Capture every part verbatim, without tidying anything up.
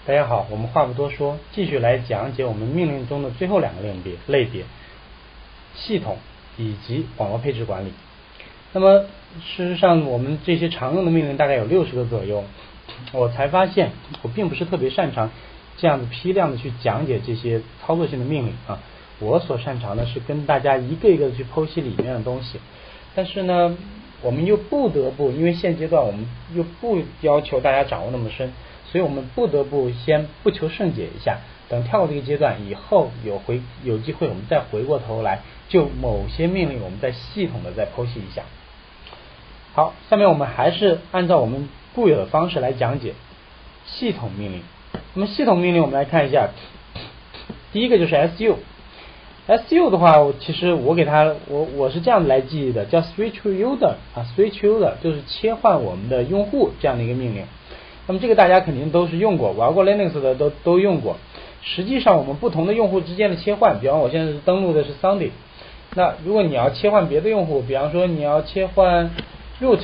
大家好，我们话不多说，继续来讲解我们命令中的最后两个类别类别系统以及网络配置管理。那么事实上我们这些常用的命令大概有六十个左右，我才发现我并不是特别擅长这样子批量的去讲解这些操作性的命令啊，我所擅长的是跟大家一个一个的去剖析里面的东西。但是呢我们又不得不，因为现阶段我们又不要求大家掌握那么深，所以我们不得不先不求甚解一下，等跳过这个阶段以后，有回有机会我们再回过头来就某些命令我们再系统的再剖析一下。好，下面我们还是按照我们固有的方式来讲解系统命令。那么系统命令我们来看一下，第一个就是 S U。S U 的话，其实我给它我我是这样来记忆的，叫 switch user 啊 ，switch user 就是切换我们的用户这样的一个命令。那么这个大家肯定都是用过，玩过 Linux 的都都用过。实际上我们不同的用户之间的切换，比方我现在是登录的是 Sunday， 那如果你要切换别的用户，比方说你要切换 root，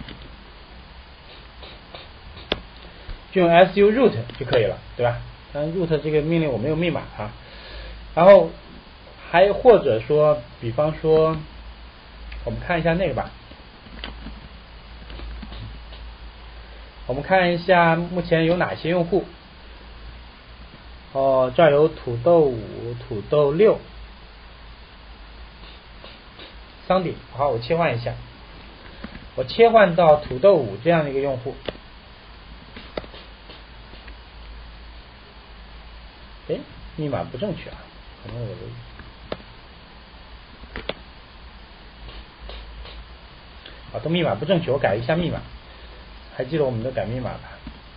就用 S U root 就可以了，对吧？但 root 这个命令我没有密码啊，然后。还或者说，比方说，我们看一下那个吧。我们看一下目前有哪些用户。哦，这儿有土豆五、土豆六、Sunday。好，我切换一下，我切换到土豆五这样的一个用户。哎，密码不正确啊，可能我的。啊，都密码不正确，我改一下密码。还记得我们的改密码吧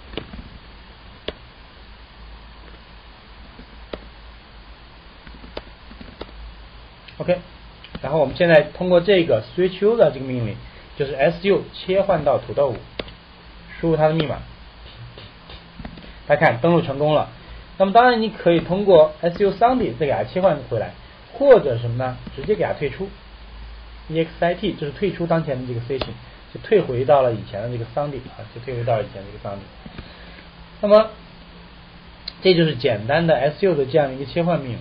？OK， 然后我们现在通过这个 switch user 这个命令，就是 S U 切换到土豆五，输入它的密码。大家看，登录成功了。那么当然你可以通过 S U Sunday 再给它切换回来，或者什么呢？直接给它退出。exit 就是退出当前的这个 session， 就退回到了以前的这个 Sunday 啊，就退回到了以前的这个 Sunday。那么这就是简单的 S U 的这样一个切换命令。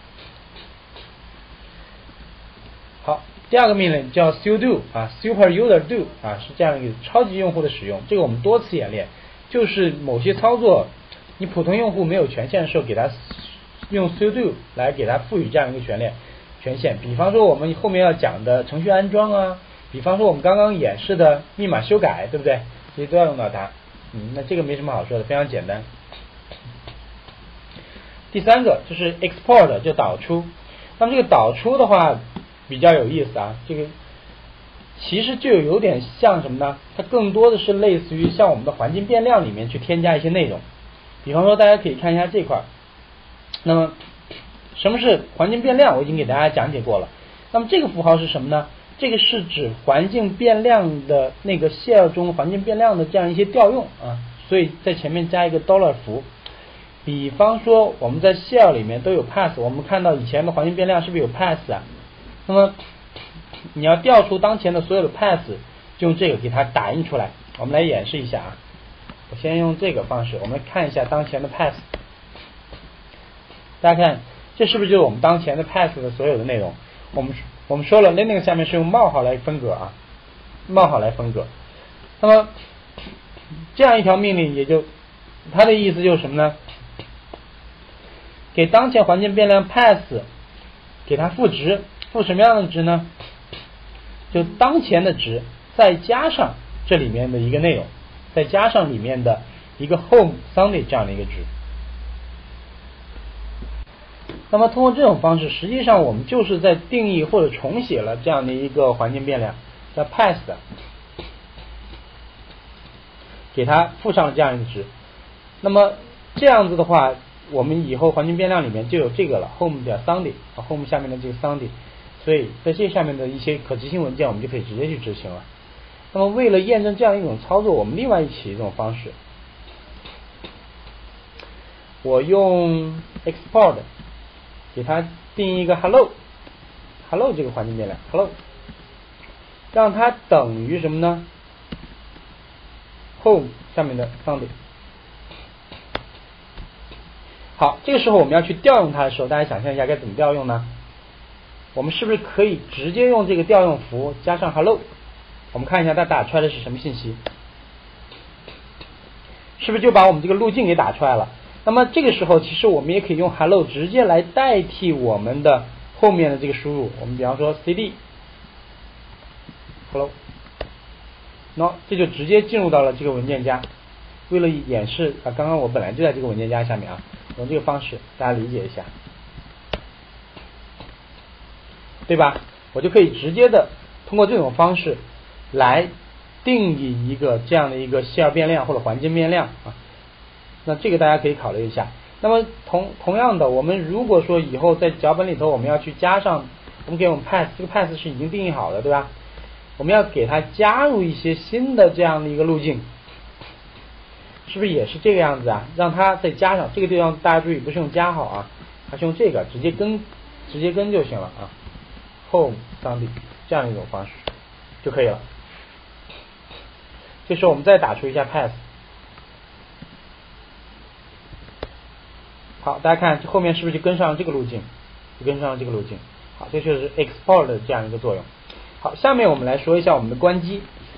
好，第二个命令叫 sudo 啊 super user do 啊，是这样一个超级用户的使用，这个我们多次演练，就是某些操作你普通用户没有权限的时候，给它用 sudo 来给它赋予这样一个权限。权限，比方说我们后面要讲的程序安装啊，比方说我们刚刚演示的密码修改，对不对？这些都要用到它。嗯，那这个没什么好说的，非常简单。第三个就是 export 就导出。那么这个导出的话比较有意思啊，这个其实就有点像什么呢？它更多的是类似于像我们的环境变量里面去添加一些内容。比方说大家可以看一下这块，那么。什么是环境变量？我已经给大家讲解过了。那么这个符号是什么呢？这个是指环境变量的那个 shell 中环境变量的这样一些调用啊，所以在前面加一个 dollar 符。比方说我们在 shell 里面都有 pass， 我们看到以前的环境变量是不是有 pass 啊？那么你要调出当前的所有的 pass， 就用这个给它打印出来。我们来演示一下啊。我先用这个方式，我们看一下当前的 pass。大家看。这是不是就是我们当前的 pass 的所有的内容？我们我们说了 Linux 下面是用冒号来分隔啊，冒号来分隔。那么这样一条命令也就它的意思就是什么呢？给当前环境变量 pass 给它赋值，赋什么样的值呢？就当前的值再加上这里面的一个内容，再加上里面的一个 home Sunday 这样的一个值。那么通过这种方式，实际上我们就是在定义或者重写了这样的一个环境变量，叫 pass， 给它附上了这样一个值。那么这样子的话，我们以后环境变量里面就有这个了 ，home 点 Sunday 啊 ，home 下面的这个 Sunday， 所以在这下面的一些可执行文件，我们就可以直接去执行了。那么为了验证这样一种操作，我们另外一起一种方式，我用 export。给它定义一个 hello hello 这个环境变量 hello， 让它等于什么呢？ home 下面的 Sunday。 好，这个时候我们要去调用它的时候，大家想象一下该怎么调用呢？我们是不是可以直接用这个调用符加上 hello？ 我们看一下它打出来的是什么信息，是不是就把我们这个路径给打出来了？那么这个时候其实我们也可以用 hello 直接来代替我们的后面的这个输入。我们比方说 cd hello， 那这就直接进入到了这个文件夹。为了演示啊，刚刚我本来就在这个文件夹下面啊，用这个方式大家理解一下，对吧？我就可以直接的通过这种方式来定义一个这样的一个希尔变量或者环境变量啊。那这个大家可以考虑一下。那么同同样的，我们如果说以后在脚本里头我们要去加上，我们给我们 path， 这个 path 是已经定义好的，对吧？我们要给它加入一些新的这样的一个路径，是不是也是这个样子啊？让它再加上这个地方，大家注意不是用加号啊，它是用这个直接跟直接跟就行了啊。home 当地这样一种方式就可以了。这时候我们再打出一下 path。好，大家看后面是不是就跟上这个路径，就跟上这个路径。好，这就是 export 的这样一个作用。好，下面我们来说一下我们的关机。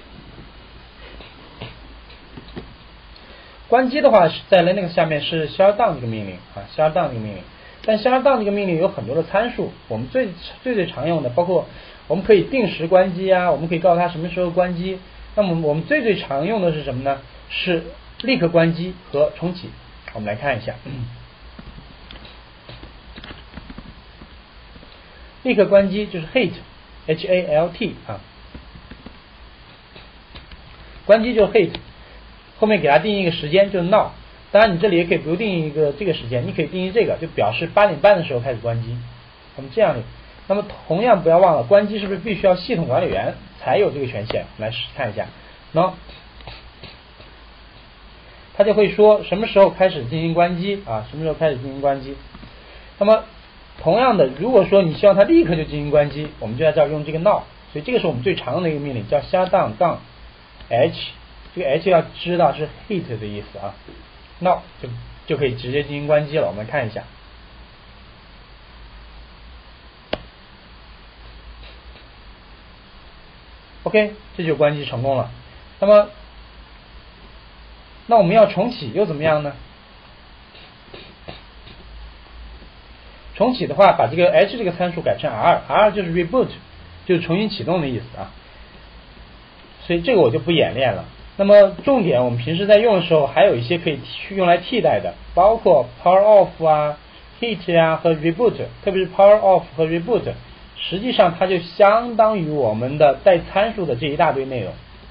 关机的话是在 Linux 下面是 shutdown 这个命令啊 ，shutdown 这个命令。但 shutdown 这个命令有很多的参数，我们最最最常用的包括我们可以定时关机啊，我们可以告诉它什么时候关机。那么我们最最常用的是什么呢？是立刻关机和重启。我们来看一下。立刻关机就是 halt H A L T 啊，关机就是 halt， 后面给它定义一个时间就是 now， 当然你这里也可以不定义一个这个时间，你可以定义这个就表示八点半的时候开始关机。我们这样的，那么同样不要忘了关机是不是必须要系统管理员才有这个权限？来看一下 now， 它就会说什么时候开始进行关机啊，什么时候开始进行关机。那么同样的，如果说你希望它立刻就进行关机，我们就在这儿用这个 now， 所以这个是我们最常用的一个命令，叫 shutdown 杠 h， 这个 h 要知道是 hit 的意思啊 ，now 就就可以直接进行关机了。我们看一下，OK， 这就关机成功了。那么，那我们要重启又怎么样呢？重启的话，把这个 h 这个参数改成 r，r 就是 reboot， 就是重新启动的意思啊。所以这个我就不演练了。那么重点，我们平时在用的时候，还有一些可以去用来替代的，包括 power off 啊、hit 啊和 reboot， 特别是 power off 和 reboot， 实际上它就相当于我们的带参数的这一大堆内容。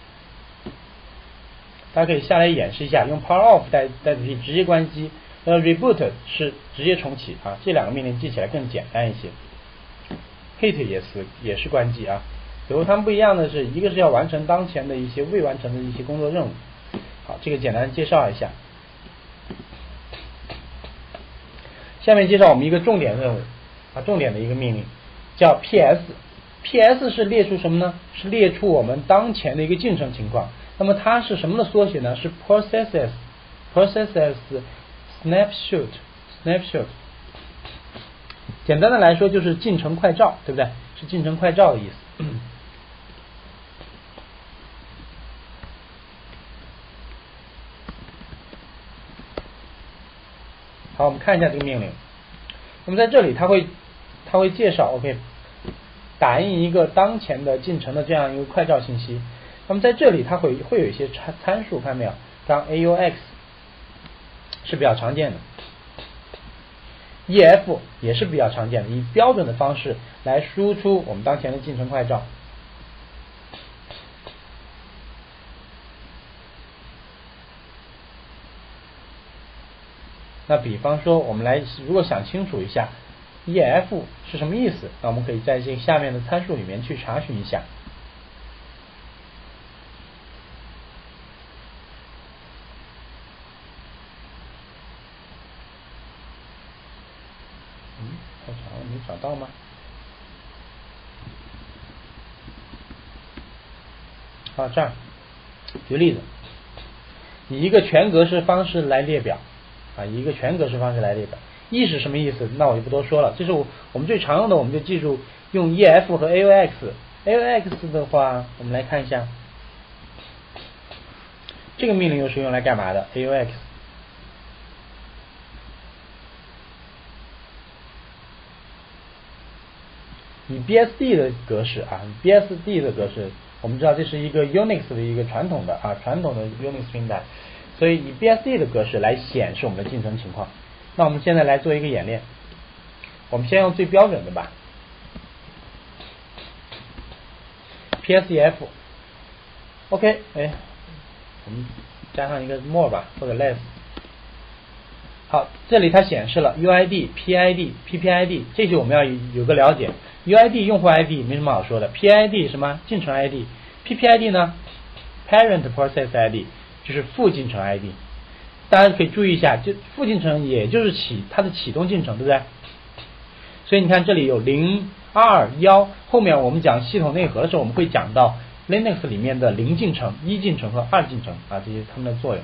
大家可以下来演示一下，用 power off 代代替直接关机。呃 reboot 是直接重启啊，这两个命令记起来更简单一些。hit 也是也是关机啊，最后它们不一样的是，一个是要完成当前的一些未完成的一些工作任务。好，这个简单介绍一下。下面介绍我们一个重点任务啊，重点的一个命令叫 ps。ps 是列出什么呢？是列出我们当前的一个进程情况。那么它是什么的缩写呢？是 processes processes snapshot snapshot， 简单的来说就是进程快照，对不对？是进程快照的意思。好，我们看一下这个命令。那么在这里它会它会介绍 OK 打印一个当前的进程的这样一个快照信息。那么在这里它会会有一些参参数，看没有？当 A U X 是比较常见的。E F 也是比较常见的，以标准的方式来输出我们当前的进程快照。那比方说，我们来如果想清楚一下 E F 是什么意思，那我们可以在这下面的参数里面去查询一下。嗯，太长了，没找到吗？啊，这儿，举例子，以一个全格式方式来列表。 啊，以一个全格式方式来列表。E 是什么意思？那我就不多说了，这是我我们最常用的，我们就记住用 E F 和 A O X。A O X 的话，我们来看一下，这个命令又是用来干嘛的 ？A O X 以 B S D 的格式啊 ，B S D 的格式，我们知道这是一个 Unix 的一个传统的啊传统的 Unix 平台，所以以 B S D 的格式来显示我们的进程情况。那我们现在来做一个演练，我们先用最标准的吧 ，P S E F。OK， 哎，我们加上一个 more 吧，或者 less。好，这里它显示了 U I D、P I D、P P I D， 这些我们要有个了解。U I D 用户 I D 没什么好说的 ，P I D 什么进程 I D，P P I D 呢 Parent Process I D 就是副进程 I D。大家可以注意一下，就副进程也就是启它的启动进程，对不对？所以你看这里有零、二、一，后面我们讲系统内核的时候，我们会讲到 Linux 里面的零进程、一进程和二进程啊，这些它们的作用。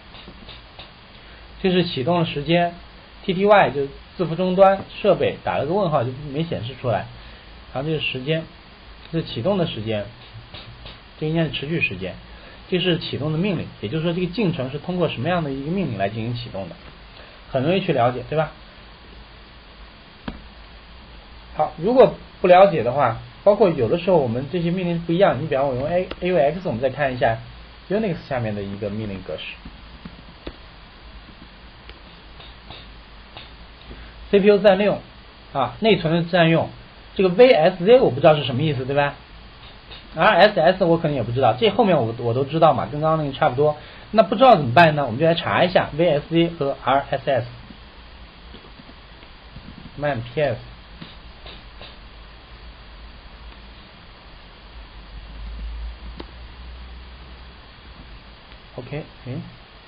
这是启动的时间 ，T T Y 就字符终端设备打了个问号就没显示出来，然后这是时间，这是启动的时间，这应该是持续时间。这是启动的命令，也就是说这个进程是通过什么样的一个命令来进行启动的，很容易去了解，对吧？好，如果不了解的话，包括有的时候我们这些命令不一样，你比方我用 A A O X， 我们再看一下 Unix 下面的一个命令格式 ，C P U 占用啊，内存的占用，这个 V S Z 我不知道是什么意思，对吧？R S S 我可能也不知道，这后面我我都知道嘛，跟刚刚那个差不多。那不知道怎么办呢？我们就来查一下 V S Z 和 R S S。man ps。OK， 嗯。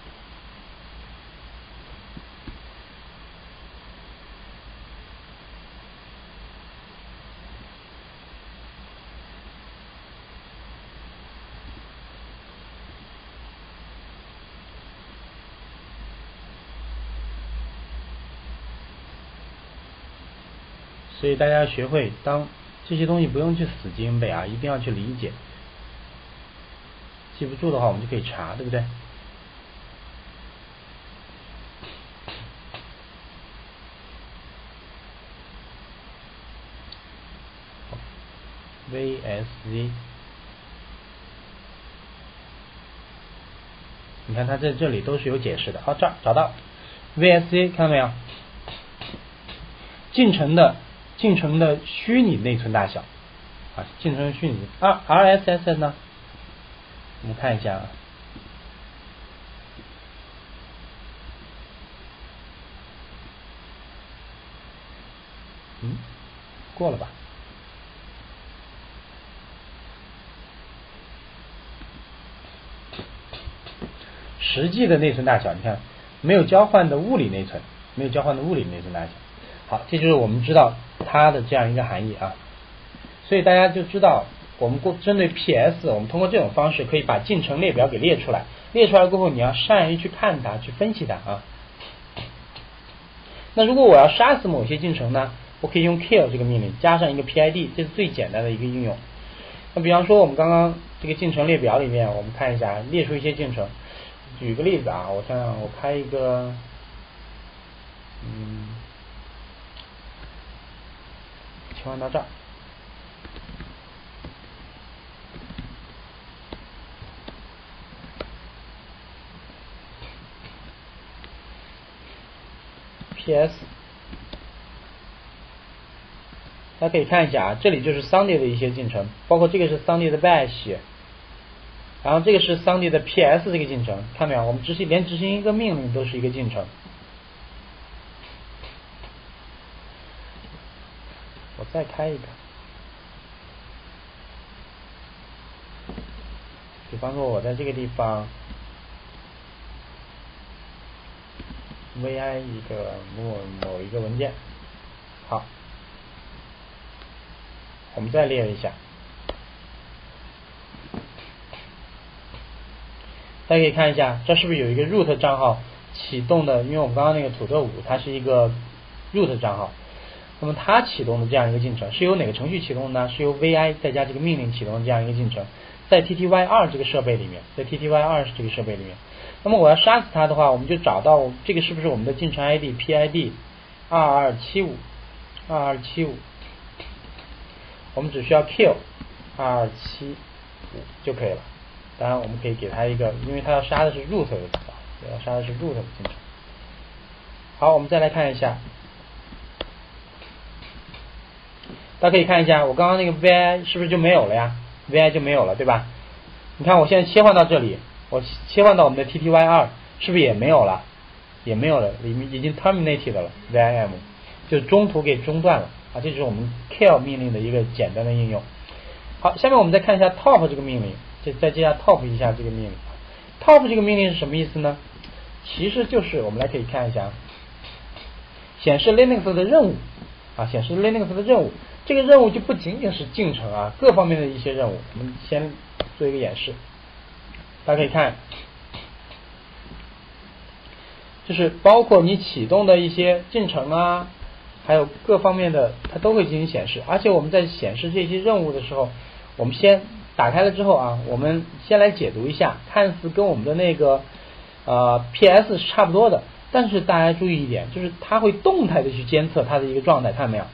所以大家要学会，当这些东西不用去死记硬背啊，一定要去理解。记不住的话，我们就可以查，对不对？V S Z， 你看它在这里都是有解释的。好，这儿找到 V S Z， 看到没有？进程的进程的虚拟内存大小啊，进程虚拟。R R S S 呢？我们看一下啊。嗯，过了吧？实际的内存大小，你看没有交换的物理内存，没有交换的物理内存大小。好，这就是我们知道它的这样一个含义啊。所以大家就知道，我们过针对 P S， 我们通过这种方式可以把进程列表给列出来。列出来过后，你要善于去看它，去分析它啊。那如果我要杀死某些进程呢，我可以用 kill 这个命令加上一个 P I D， 这是最简单的一个应用。那比方说我们刚刚这个进程列表里面，我们看一下列出一些进程。举个例子啊，我想想，我开一个，嗯，切换到这儿。P S， 大家可以看一下啊，这里就是 Sunday 的一些进程，包括这个是 Sunday 的 Bash， 然后这个是 Sunday 的 P S 这个进程，看到没有？我们执行连执行一个命令都是一个进程。我再开一个，比方说我在这个地方 V I 一个某某一个文件，好，我们再列一下，大家可以看一下，这是不是有一个 root 账号启动的，因为我们刚刚那个土豆五它是一个 root 账号，那么它启动的这样一个进程是由哪个程序启动呢？是由 vi 再加这个命令启动的这样一个进程，在 T T Y 二 这个设备里面，在 T T Y 二 这个设备里面。那么我要杀死它的话，我们就找到这个是不是我们的进程 I D P I D 二二七五 二二七五，我们只需要 kill 二二七五就可以了。当然我们可以给它一个，因为它要杀的是 root 的字啊，要杀的是 root 的进程。好，我们再来看一下，大家可以看一下，我刚刚那个 vi 是不是就没有了呀 ？vi 就没有了，对吧？你看我现在切换到这里，我切换到我们的 T T Y 二，是不是也没有了？也没有了，里面已经 terminated 了 vim， 就是中途给中断了啊，这就是我们 kill 命令的一个简单的应用。好，下面我们再看一下 top 这个命令，就再接下 top 一下这个命令。top 这个命令是什么意思呢？其实就是我们来可以看一下，显示 Linux 的任务啊，显示 Linux 的任务。这个任务就不仅仅是进程啊，各方面的一些任务。我们先做一个演示，大家可以看，就是包括你启动的一些进程啊，还有各方面的，它都会进行显示。而且我们在显示这些任务的时候，我们先打开了之后啊，我们先来解读一下，看似跟我们的那个呃 P S 是差不多的，但是大家注意一点，就是它会动态的去监测它的一个状态，看到没有？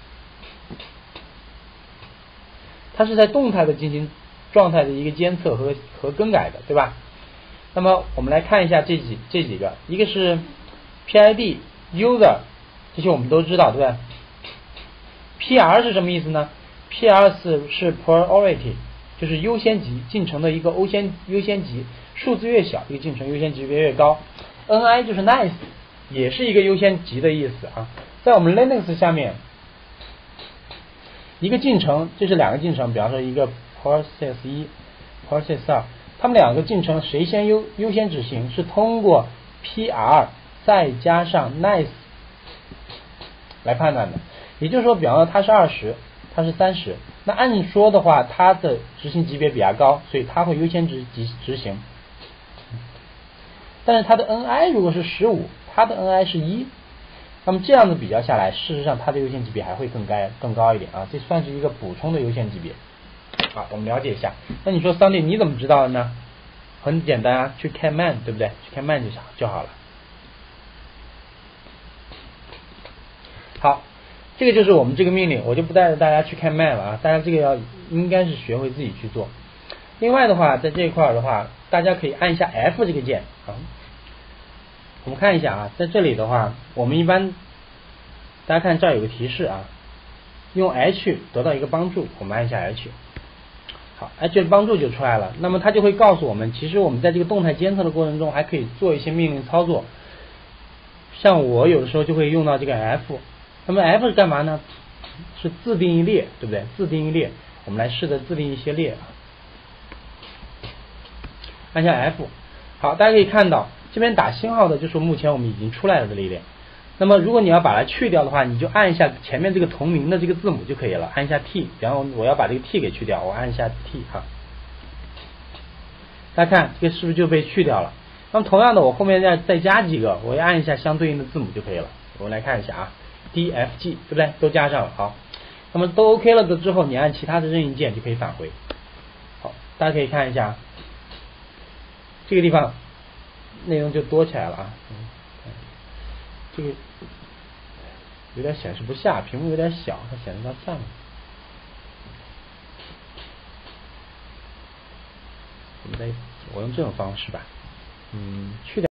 它是在动态的进行状态的一个监测和和更改的，对吧？那么我们来看一下这几这几个，一个是 P I D user， 这些我们都知道，对吧 ？P R 是什么意思呢 ？P R 是是 priority， 就是优先级进程的一个优先优先级，数字越小，一个进程优先级别越高。N I 就是 nice， 也是一个优先级的意思啊。在我们 Linux 下面，一个进程，这是两个进程，比方说一个 process 一 process 二，它们两个进程谁先优优先执行，是通过 P R 再加上 nice 来判断的。也就是说，比方说它是二十，它是三十，那按说的话，它的执行级别比较高，所以它会优先执执执行。但是它的 N I 如果是十五，它的 N I 是一。那么这样子比较下来，事实上它的优先级别还会更高更高一点啊，这算是一个补充的优先级别。好，我们了解一下。那你说桑迪你怎么知道的呢？很简单啊，去看 man， 对不对？去看 man 就就好了。好，这个就是我们这个命令，我就不带着大家去看 man 了啊，大家这个要应该是学会自己去做。另外的话，在这一块的话，大家可以按一下 F 这个键啊。我们看一下啊，在这里的话，我们一般大家看这儿有个提示啊，用 H 得到一个帮助，我们按一下 H， 好 ，H 的帮助就出来了。那么它就会告诉我们，其实我们在这个动态监测的过程中，还可以做一些命令操作。像我有的时候就会用到这个 F， 那么 F 是干嘛呢？是自定义列，对不对？自定义列，我们来试着自定义一些列啊。按下 F， 好，大家可以看到。这边打星号的就是目前我们已经出来了的列。那么如果你要把它去掉的话，你就按一下前面这个同名的这个字母就可以了，按一下 T， 然后我要把这个 T 给去掉，我按一下 T 哈。大家看这个是不是就被去掉了？那么同样的，我后面再再加几个，我要按一下相对应的字母就可以了。我们来看一下啊 ，D F G 对不对？都加上了，好。那么都 OK 了的之后，你按其他的任意键就可以返回。好，大家可以看一下这个地方。内容就多起来了啊，嗯，这个有点显示不下，屏幕有点小，它显示到上面。我们再我用这种方式吧，嗯，去掉。